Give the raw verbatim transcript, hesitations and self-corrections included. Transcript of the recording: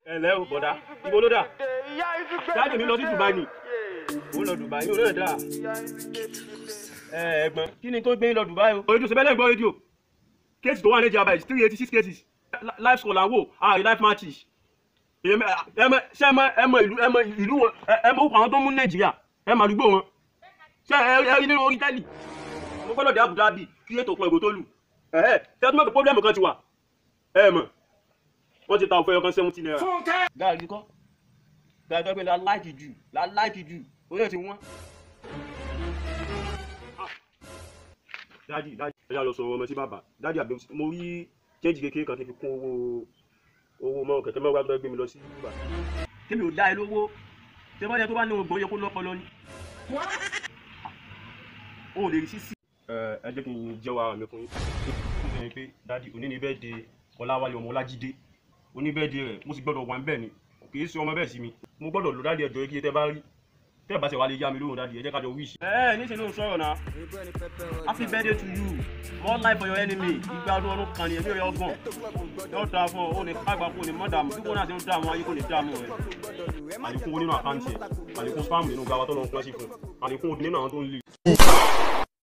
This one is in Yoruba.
ẹ lẹ́ o bọ̀dá ibo ló dà dáàdì mi lọ sí Dubai ni ó lọ Dubai yóò náà dà ẹ ẹ̀gbọ́n kí ni tó gbé lọ Dubai o. rédíò sẹ́bẹ̀lẹ̀ gbọ́ rédíò kéèsì tó wà ní ìjàmbá yìí three eighty six cases live score là ń wò ààrẹ live matches ẹ mọ ṣé ẹ mọ ìlú ẹ mọ ìlú wọn ẹ mọ àwọn tó mú Nàìjíríà ẹ mọ àdúgbò wọn ṣé ẹ rí nínú orí tẹ́lì mo gbọ́dọ̀ dé Abu Dhabi kí ètò kan ìbò tó lù ẹ ẹ tẹ́tí mọ́tò pọ́blẹ́mù kan ti wà ẹ mọ̀ wọ́n ti ta òfin ọkàn seventy naira. gaari kọ́ gaari tó gbé la láìkì jù la láìkì jù orí ẹ̀ ti wọ́n. dáàdì dáàdì ẹ yà lọ sọ̀rọ̀ ọmọ sí bàbá dáàdì àbẹ mo rí kéèjì kékeré kan ti fi kún owó owó mọ́ kẹ̀kẹ́ mẹ́wàá tó gbé mi lọ sí bàbá. tèmi ò dá ẹ lówó tẹ́fọ́dẹ tó bá ní oògùn yẹ kó lọ́pọ̀ lọ ni. o ò lè rí sísì. ẹ ẹ jẹ́ kí n jẹ́wọ́ ara mi fún yín. ó ń sọ pé dáàdì òní ni bẹ́ẹ̀ de Ọláwálé ọmọ Ọlájídé oníbẹ̀ẹ́dì rẹ̀ mo sì gbọ́dọ̀ wà ń bẹ̀ ni kì í ṣe ọmọ bẹ́ẹ̀ sí mi mo gbọ́dọ̀ lò dáàdì ẹjọ́ kí tẹ́ bá rí tẹ́ bá ṣe wá lè yá mi lóhùn dáàdì ẹ jẹ́ ká jọ wíṣì. ẹ ẹ níṣẹ́ ló ń sọ̀rọ̀ náà happy birthday to you more life for your enemy ìgbà ọdún ọdún kan ní ẹbí rẹ ọgbọ̀n yóò dáa fún ọ ó ní kágbá kó ní mọ́dàmú bí kò náà ṣe ń dààmú ayé kò ní dààmú rẹ àlékún owó nínú àkáǹtì ẹ àlékún spam nínú gàwá tó lọ ń pọ́n sí fún àlékún òdì nínú àwọn tó ń lè.